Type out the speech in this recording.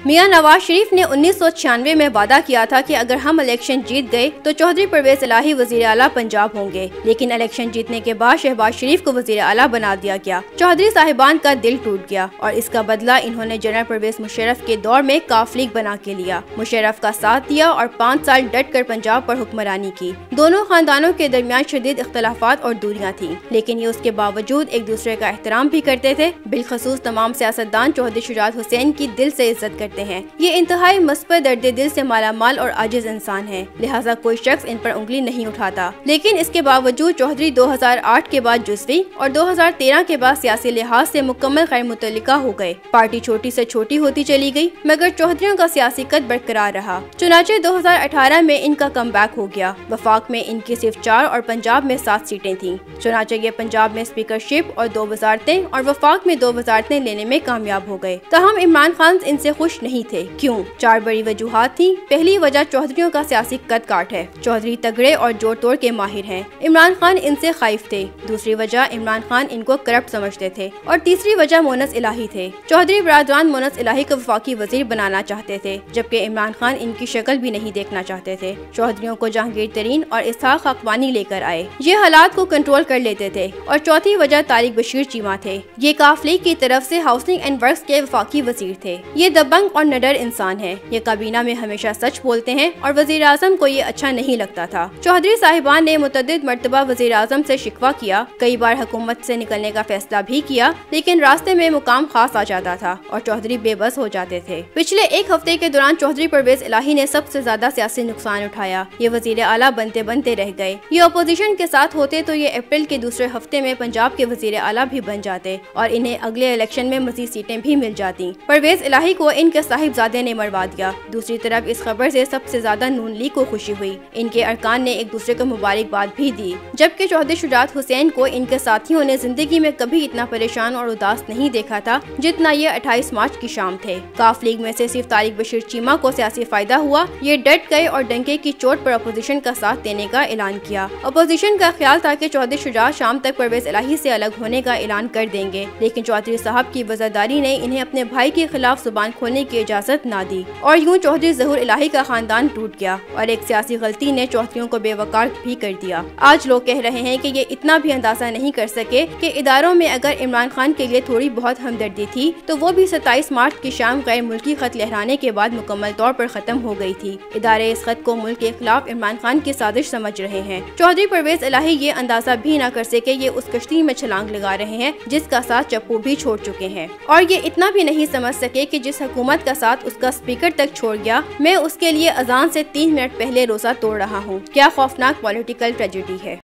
मियां नवाज शरीफ ने 1996 में वादा किया था कि अगर हम इलेक्शन जीत गए तो चौधरी परवेज इलाही वजीर आला पंजाब होंगे, लेकिन इलेक्शन जीतने के बाद शहबाज शरीफ को वजीर आला बना दिया गया। चौधरी साहिबान का दिल टूट गया और इसका बदला इन्होंने जनरल परवेज मुशर्रफ के दौर में काफ लीग बना के लिया। मुशर्रफ का साथ दिया और 5 साल डट कर पंजाब पर हुक्मरानी की। दोनों खानदानों के दरमियान शदीद इख्तलाफात और दूरियां थी, लेकिन ये उसके बावजूद एक दूसरे का एहतराम भी करते थे। बिलखसूस तमाम सियासतदान चौधरी शुजात हुसैन की दिल से इज्जत करते हैं। ये इंतहाई मस्बत दर्द दिल से मालामाल और आजिज इंसान है, लिहाजा कोई शख्स इन पर उंगली नहीं उठाता। लेकिन इसके बावजूद चौधरी 2008 के बाद जुज़वी और 2013 के बाद सियासी लिहाज से मुकम्मल गैर मुतल्लिका हो गए। पार्टी छोटी से छोटी होती चली गई, मगर चौधरियों का सियासी कद बरकरार रहा। चुनाचे 2018 में इनका कमबैक हो गया। वफाक में इनकी सिर्फ 4 और पंजाब में 7 सीटें थीं। चुनाचे ये पंजाब में स्पीकरशिप और 2 वजारतें और वफाक में 2 वजारतें लेने में कामयाब हो गए। तहम इमरान खान इनसे खुश नहीं थे। क्यों? 4 बड़ी वजूहात थी। पहली वजह चौधरियों का सियासी कद काट है। चौधरी तगड़े और जोड़ तोड़ के माहिर हैं। इमरान खान इनसे खौफ थे। दूसरी वजह इमरान खान इनको करप्ट समझते थे और तीसरी वजह मोनस इलाही थे। चौधरी बरादरान मोनस इलाही को वफाकी वजीर बनाना चाहते थे, जबकि इमरान खान इनकी शक्ल भी नहीं देखना चाहते थे। चौधरियों को जहांगीर तरीन और इसहाक अकवानी लेकर आए, ये हालात को कंट्रोल कर लेते थे। और चौथी वजह तारिक बशीर चीमा थे। ये काफ लीग की तरफ से हाउसिंग एंड वर्क्स के वफाकी वजीर थे। ये दबंग और निडर इंसान है। ये काबीना में हमेशा सच बोलते हैं और वजीर आजम को ये अच्छा नहीं लगता था। चौधरी साहिबान ने मुतअद्दिद मर्तबा वजीर आजम से शिकवा किया, कई बार हुकूमत से निकलने का फैसला भी किया, लेकिन रास्ते में मुकाम खास आ जाता था और चौधरी बेबस हो जाते थे। पिछले एक हफ्ते के दौरान चौधरी परवेज इलाही ने सबसे ज्यादा सियासी नुकसान उठाया। ये वजीर आला बनते बनते रह गए। ये अपोजिशन के साथ होते तो ये अप्रैल के दूसरे हफ्ते में पंजाब के वजीर आला भी बन जाते और इन्हें अगले इलेक्शन में मजीद सीटें भी मिल जाती। परवेज इलाही को इनके साहिबजादे ने मरवा दिया। दूसरी तरफ इस खबर से सबसे ज्यादा नून लीग को खुशी हुई। इनके अरकान ने एक दूसरे को मुबारकबाद भी दी, जबकि चौधरी शुजात हुसैन को इनके साथियों ने जिंदगी में कभी इतना परेशान और उदास नहीं देखा था जितना ये 28 मार्च की शाम थे। काफ लीग में से सिर्फ तारिक बशीर चीमा को सियासी फायदा हुआ। ये डट गए और डंके की चोट पर अपोजिशन का साथ देने का ऐलान किया। अपोजिशन का ख्याल था कि चौधरी शुजात शाम तक परवेज इलाही से अलग होने का ऐलान कर देंगे, लेकिन चौधरी साहब की वज़ादारी ने इन्हें अपने भाई के खिलाफ जुबान खोलने की इजाजत ना दी और यूं चौधरी ज़हूर इलाही का खानदान टूट गया और एक सियासी गलती ने चौधरियों को बेवकार भी कर दिया। आज लोग कह रहे हैं कि ये इतना भी अंदाजा नहीं कर सके कि इदारों में अगर इमरान खान के लिए थोड़ी बहुत हमदर्दी थी तो वो भी 27 मार्च की शाम गैर मुल्की खत लहराने के बाद मुकम्मल तौर पर खत्म हो गई थी। इदारे इस खत को मुल्क के खिलाफ इमरान खान की साजिश समझ रहे हैं। चौधरी परवेज इलाही ये अंदाजा भी ना कर सके ये उस कश्ती में छलांग लगा रहे हैं जिसका साथ चप्पू भी छोड़ चुके हैं, और ये इतना भी नहीं समझ सके कि जिस हुकूमत का साथ उसका स्पीकर तक छोड़ गया, मैं उसके लिए अजान से 3 मिनट पहले रोजा तोड़ रहा हूँ। क्या खौफनाक पॉलिटिकल ट्रेजेडी है।